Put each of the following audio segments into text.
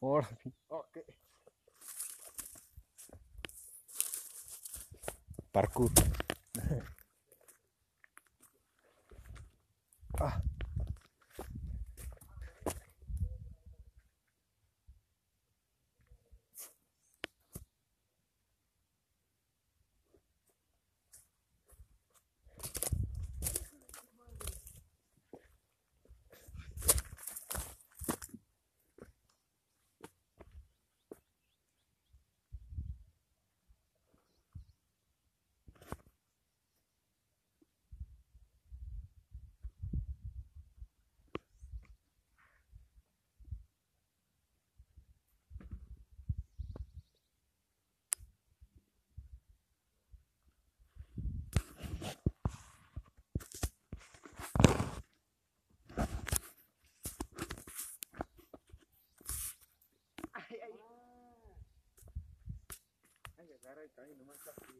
Ahora, Ok. parkour. Ah. Ay, ay. Ay, agarra el caño nomás así.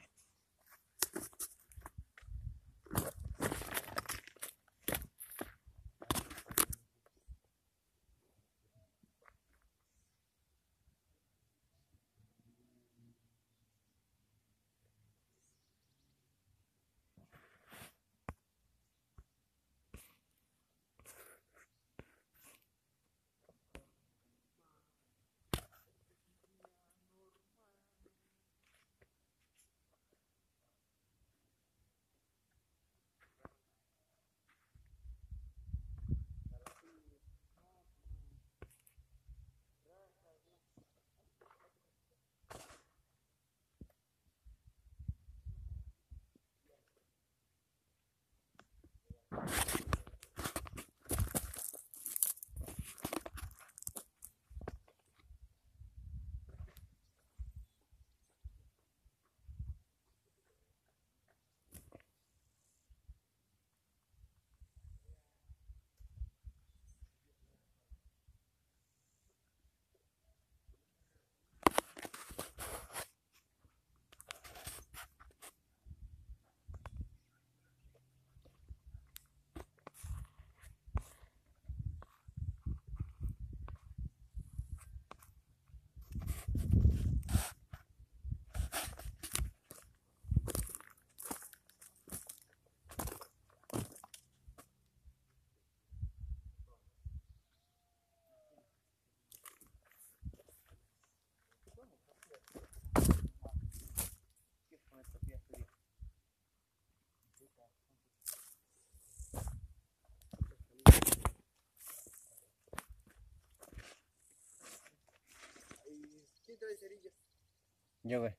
¿Quién trae cerillas? Yo, güey.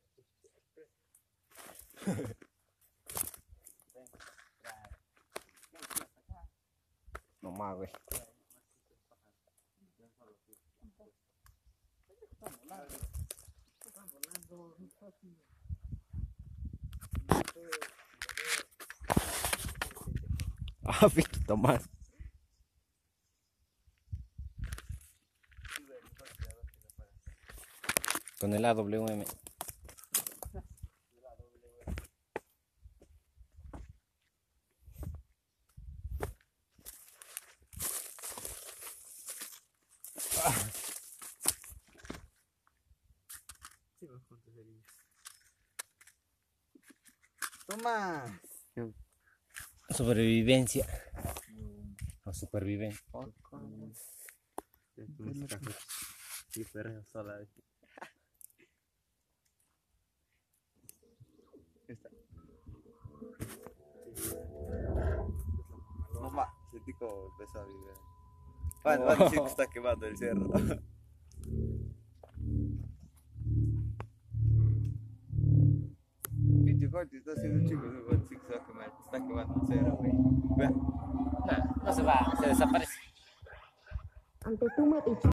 No más, güey. Ah, poquito más. Con el AWM. Sí, vamos con tus cerillas. Toma. Sobrevivencia. O supervivencia. Sí, pero sola. Esta. Mamá, ese tico empezó a vivir. Va a decir que está quemando el cerro. Pinche corte, está haciendo chico, no va a decir que se va a quemar. Está quemando el cerro, güey. Vea. No se va, se desaparece. Ante tu metiche.